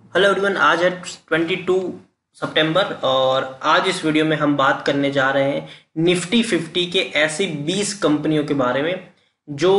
Hello everyone, आज है 22 सितंबर और आज इस वीडियो में हम बात करने जा रहे हैं निफ्टी 50 के ऐसी 20 कंपनियों के बारे में जो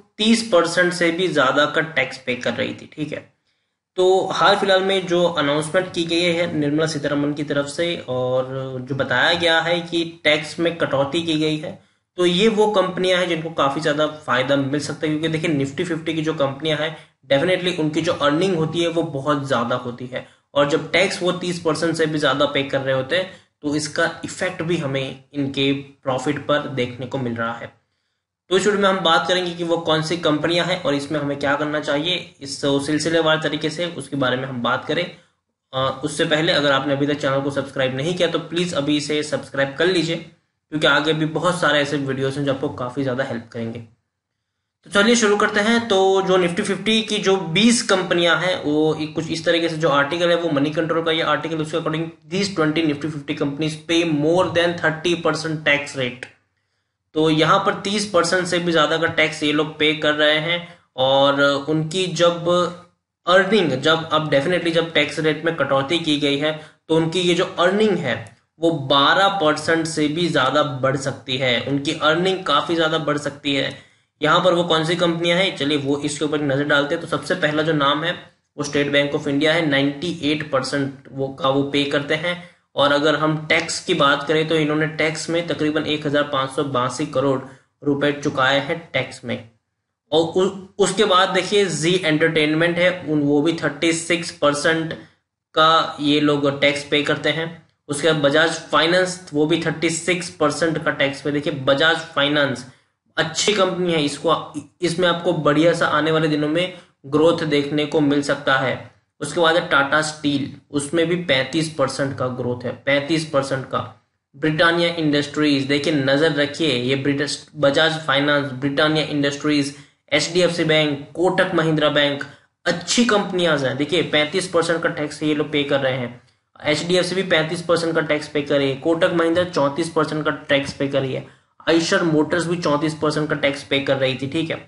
30% से भी ज्यादा का टैक्स पे कर रही थी। ठीक है, तो हाल फिलहाल में जो अनाउंसमेंट की गई है निर्मला सीतारमण की तरफ से और जो बताया गया है कि टैक्स में कटौती की गई है, तो ये वो कंपनियां हैं जिनको काफी ज्यादा फायदा मिल सकता है। क्योंकि देखिए निफ्टी 50 की जो कंपनियां हैं डेफिनेटली उनकी जो अर्निंग होती है वो बहुत ज्यादा होती है और जब टैक्स वो 30% से भी ज्यादा पे कर रहे होते हैं तो इसका इफेक्ट भी हमें इनके प्रॉफिट पर देखने को मिल रहा है। तो इस वीडियो में हम बात करेंगे कि वो कौन सी कंपनियां हैं और इसमें हमें क्या करना चाहिए, इस सिलसिलेवार तरीके से उसके बारे में हम बात करें। उससे पहले अगर आपने अभी तक चैनल को सब्सक्राइब नहीं किया तो प्लीज अभी इसे सब्सक्राइब कर लीजिए, क्योंकि आगे भी बहुत सारे ऐसे वीडियोस हैं जो आपको काफी ज्यादा हेल्प करेंगे। तो चलिए शुरू करते हैं। तो जो निफ्टी 50 की जो 20 कंपनियां हैं वो कुछ इस तरीके से, जो आर्टिकल है वो मनी कंट्रोल का ये आर्टिकल, उसके अकॉर्डिंग दीज 20 निफ्टी 50 कंपनीज पे मोर देन 30% टैक्स रेट। तो यहाँ पर 30% से भी ज्यादा का टैक्स ये लोग पे कर रहे हैं और उनकी जब अर्निंग, जब अब डेफिनेटली जब टैक्स रेट में कटौती की गई है तो उनकी ये जो अर्निंग है वो 12% से भी ज्यादा बढ़ सकती है। उनकी अर्निंग काफी ज्यादा बढ़ सकती है। यहाँ पर वो कौन सी कंपनियां हैं, चलिए वो इसके ऊपर नजर डालते हैं। तो सबसे पहला जो नाम है वो स्टेट बैंक ऑफ इंडिया है। 98% वो पे करते हैं। और अगर हम टैक्स की बात करें तो इन्होंने टैक्स में तकरीबन 1582 करोड़ रुपए चुकाए हैं टैक्स में। और उसके बाद देखिए जी एंटरटेनमेंट है, वो भी 36% का ये लोग टैक्स पे करते हैं। उसके बाद बजाज फाइनेंस, वो भी 36% का टैक्स पे। देखिए बजाज फाइनेंस अच्छी कंपनी है, इसमें आपको बढ़िया सा आने वाले दिनों में ग्रोथ देखने को मिल सकता है। उसके बाद है टाटा स्टील, उसमें भी 35% का ग्रोथ है, 35% का। ब्रिटानिया इंडस्ट्रीज, देखिए नजर रखिए, ये Bajaj finance, Britannia industries, HDFC bank, Kotak Mahindra bank अच्छी कंपनियां हैं। देखिए 35% का टैक्स ये लोग पे कर रहे हैं। एचडीएफसी भी 35% का टैक्स पे कर रही है, कोटक महिंद्रा 34% का टैक्स पे कर रही है, आइशर मोटर्स भी 34% का टैक्स पे कर रही थी। ठीक है,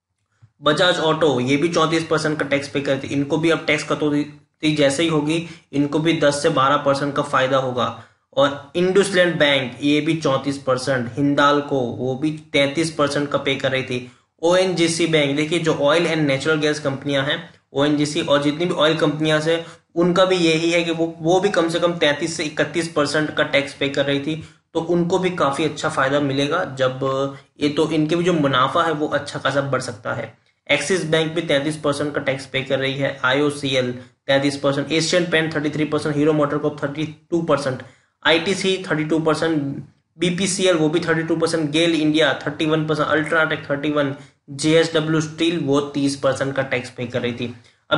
बजाज ऑटो ये भी 34% का टैक्स पे कर रही थी। इनको भी अब टैक्स कटौती जैसे ही होगी इनको भी 10 से 12% का फायदा होगा। और इंडसलैंड बैंक ये भी 34%, हिंदाल्को वो भी 33% का पे कर रही थी। ओएनजीसी बैंक, देखिए जो ऑयल एंड नेचुरल गैस कंपनियां हैं, ओएनजीसी और जितनी भी ऑयल कंपनियां हैं उनका भी यही है कि वो भी कम से कम 33 से 31% का टैक्स पे कर रही थी। तो उनको भी काफी अच्छा फायदा मिलेगा जब ये, तो इनके भी जो मुनाफा है वो अच्छा खासा बढ़ सकता है। एक्सिस बैंक भी 33% का टैक्स पे कर रही है, IOCL 33%, Asian paint 33%, Hero MotoCorp 32%, ITC 32%, BPCL वो भी 32%, GAIL India 31%, UltraTech 31%, JSW steel वो 30% का टैक्स पे कर रही थी। अब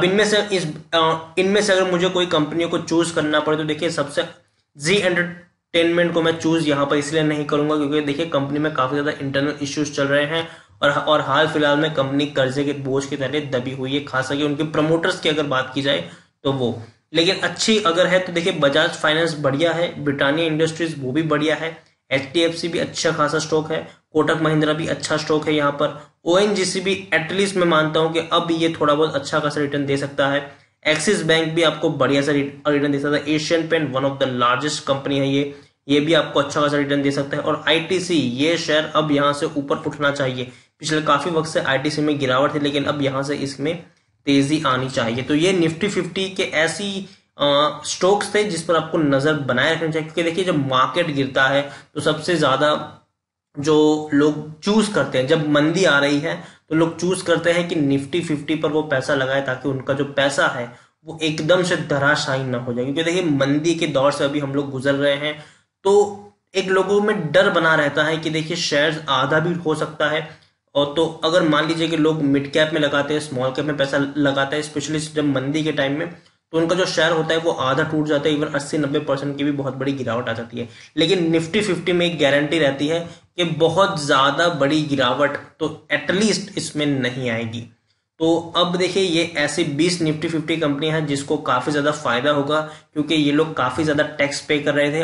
इनमें से अगर मुझे कोई कंपनियों को चूज करना पड़े तो देखिए सबसे जी एंटरटेनमेंट को मैं चूज यहाँ पर इसलिए नहीं करूंगा क्योंकि देखिए कंपनी में काफी ज्यादा इंटरनल इश्यूज चल रहे हैं और हाल फिलहाल में कंपनी कर्जे के बोझ की तरह दबी हुई है खासा कि उनके प्रमोटर्स की अगर बात की जाए तो वो, लेकिन अच्छी अगर है तो देखिए बजाज फाइनेंस बढ़िया है, ब्रिटानिया इंडस्ट्रीज वो भी बढ़िया है, एचडीएफसी भी अच्छा खासा स्टॉक है, कोटक महिंद्रा भी अच्छा स्टॉक है यहाँ पर, ओएनजीसी भी एटलीस्ट मैं मानता हूं कि अब ये थोड़ा बहुत अच्छा खासा रिटर्न दे सकता है, एक्सिस बैंक भी आपको बढ़िया सा रिटर्न दे सकता है, Asian paint one of the largest company है ये भी आपको अच्छा खासा रिटर्न दे सकता है, और आईटीसी ये शेयर अब यहाँ से ऊपर उठना चाहिए। पिछले काफी वक्त से आईटीसी में गिरावट थी लेकिन अब यहाँ से इसमें तेजी आनी चाहिए। तो ये निफ्टी 50 के ऐसी स्टॉक्स थे जिस पर आपको नजर बनाए रखनी चाहिए, क्योंकि देखिए जब मार्केट गिरता है तो सबसे ज्यादा जो लोग चूज करते हैं, जब मंदी आ रही है तो लोग चूज करते हैं कि निफ्टी 50 पर वो पैसा लगाए ताकि उनका जो पैसा है वो एकदम से धराशायी ना हो जाए। क्योंकि देखिए मंदी के दौर से अभी हम लोग गुजर रहे हैं तो एक लोगों में डर बना रहता है कि देखिए शेयर्स आधा भी हो सकता है। और तो अगर मान लीजिए कि लोग मिड कैप में लगाते हैं, स्मॉल कैप में पैसा लगाते हैं, स्पेशली जब मंदी के टाइम में, तो उनका जो शेयर होता है वो आधा टूट जाता है, इवन 80-90% की भी बहुत बड़ी गिरावट आ जाती है। लेकिन निफ्टी 50 में एक गारंटी रहती है कि बहुत ज्यादा बड़ी गिरावट तो एटलीस्ट इसमें नहीं आएगी। तो अब देखिए ये ऐसी 20 निफ्टी 50 कंपनियां हैं जिसको काफी ज्यादा फायदा होगा क्योंकि ये लोग काफी ज्यादा टैक्स पे कर रहे थे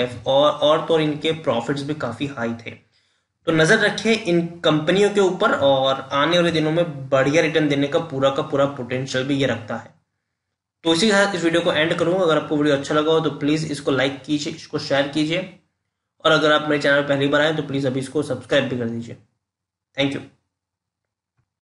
और तो इनके प्रॉफिट्स भी काफी हाई थे। तो नजर रखिए इन कंपनियों के ऊपर और आने वाले दिनों में बढ़िया रिटर्न देने का पूरा पोटेंशियल भी ये रखता है। तो इसी के साथ इस वीडियो को एंड करूंगा। अगर आपको वीडियो अच्छा लगा हो तो प्लीज़ इसको लाइक कीजिए, इसको शेयर कीजिए, और अगर आप मेरे चैनल पर पहली बार आए तो प्लीज़ अभी इसको सब्सक्राइब भी कर दीजिए। Thank you.